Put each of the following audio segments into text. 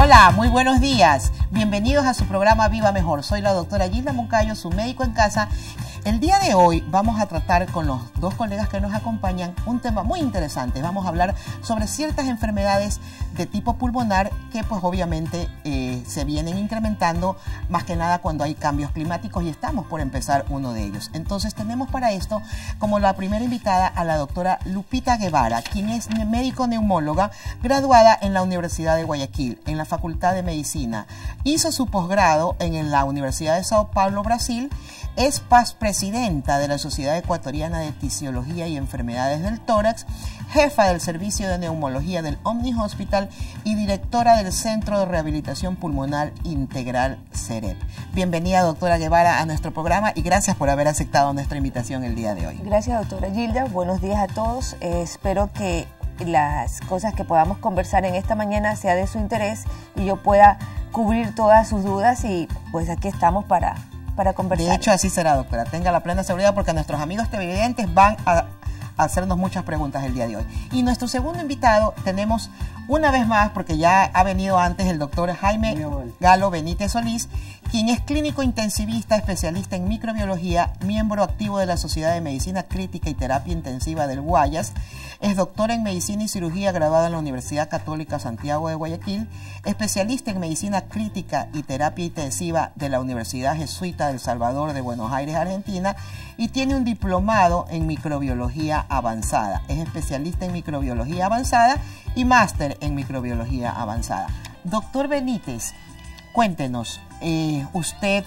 Hola, muy buenos días. Bienvenidos a su programa Viva Mejor. Soy la doctora Gilda Moncayo, su médico en casa. El día de hoy vamos a tratar con los dos colegas que nos acompañan un tema muy interesante. Vamos a hablar sobre ciertas enfermedades de tipo pulmonar que pues obviamente se vienen incrementando más que nada cuando hay cambios climáticos y estamos por empezar uno de ellos. Entonces tenemos para esto como la primera invitada a la doctora Lupita Guevara, quien es médico neumóloga graduada en la Universidad de Guayaquil, en la Facultad de Medicina. Hizo su posgrado en la Universidad de Sao Paulo, Brasil. Es presidenta de la Sociedad Ecuatoriana de Tisiología y Enfermedades del Tórax, jefa del Servicio de Neumología del Omni Hospital y directora del Centro de Rehabilitación Pulmonar Integral CEREP. Bienvenida, doctora Guevara, a nuestro programa y gracias por haber aceptado nuestra invitación el día de hoy. Gracias, doctora Gilda. Buenos días a todos. Espero que las cosas que podamos conversar en esta mañana sea de su interés y yo pueda cubrir todas sus dudas y pues aquí estamos para conversar. De hecho, así será, doctora. Tenga la plena seguridad porque nuestros amigos televidentes van a hacernos muchas preguntas el día de hoy. Y nuestro segundo invitado tenemos una vez más, porque ya ha venido antes el doctor Jaime Galo Benítez Solís, quien es clínico intensivista, especialista en microbiología, miembro activo de la Sociedad de Medicina Crítica y Terapia Intensiva del Guayas, es doctor en Medicina y Cirugía graduado en la Universidad Católica Santiago de Guayaquil, especialista en Medicina Crítica y Terapia Intensiva de la Universidad Jesuita del Salvador de Buenos Aires, Argentina, y tiene un diplomado en microbiología avanzada. Es especialista en microbiología avanzada y máster en microbiología avanzada. Doctor Benítez, cuéntenos, usted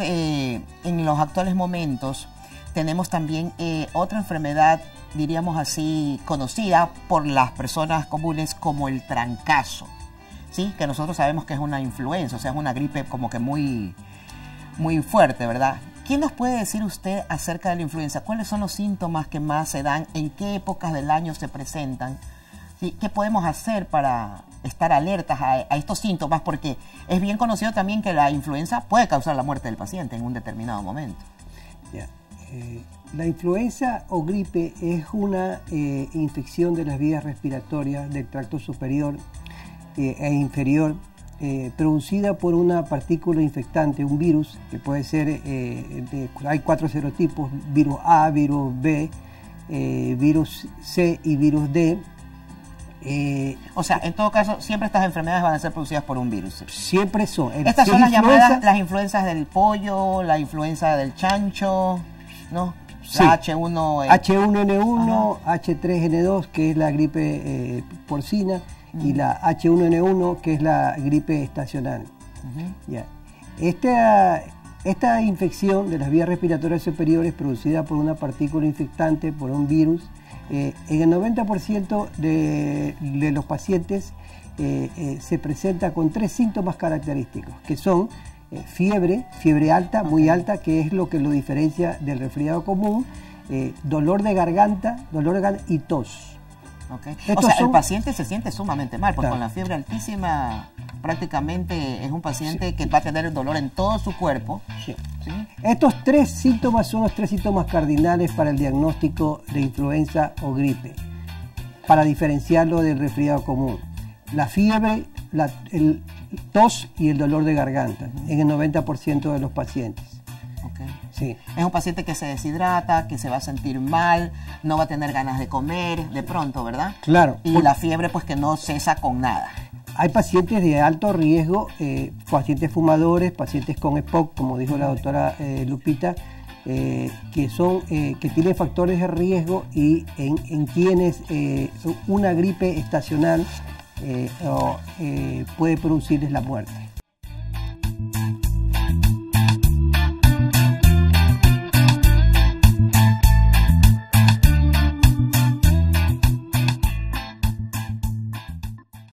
en los actuales momentos tenemos también otra enfermedad, diríamos así, conocida por las personas comunes como el trancazo, ¿sí? Que nosotros sabemos que es una influenza, o sea, es una gripe como que muy fuerte, ¿verdad? ¿Qué nos puede decir usted acerca de la influenza? ¿Cuáles son los síntomas que más se dan? ¿En qué épocas del año se presentan? ¿Sí? ¿Qué podemos hacer para estar alertas a estos síntomas? Porque es bien conocido también que la influenza puede causar la muerte del paciente en un determinado momento. La influenza o gripe es una infección de las vías respiratorias del tracto superior e inferior, producida por una partícula infectante, un virus, que puede ser, hay 4 serotipos, virus A, virus B, virus C y virus D. O sea, en todo caso, siempre estas enfermedades van a ser producidas por un virus. Siempre son. Estas son las llamadas, las influencias del pollo, la influenza del chancho, ¿no? Sí. La H1N1, H3N2, que es la gripe porcina, y la H1N1, que es la gripe estacional. Ya. Esta infección de las vías respiratorias superiores producida por una partícula infectante, por un virus, en el 90% de los pacientes se presenta con 3 síntomas característicos, que son fiebre alta, muy alta, que es lo que lo diferencia del resfriado común, dolor de garganta y tos. Okay. O sea, el paciente se siente sumamente mal, porque con la fiebre altísima prácticamente es un paciente que va a tener dolor en todo su cuerpo. Sí. ¿Sí? Estos 3 síntomas son los 3 síntomas cardinales para el diagnóstico de influenza o gripe, para diferenciarlo del resfriado común. La fiebre, el tos y el dolor de garganta, en el 90% de los pacientes. Okay. Sí. Es un paciente que se deshidrata, que se va a sentir mal, no va a tener ganas de comer, de pronto, ¿verdad? Claro. Y la fiebre pues que no cesa con nada. Hay pacientes de alto riesgo, pacientes fumadores, pacientes con EPOC, como dijo la doctora Lupita, que tienen factores de riesgo y en quienes una gripe estacional puede producirles la muerte.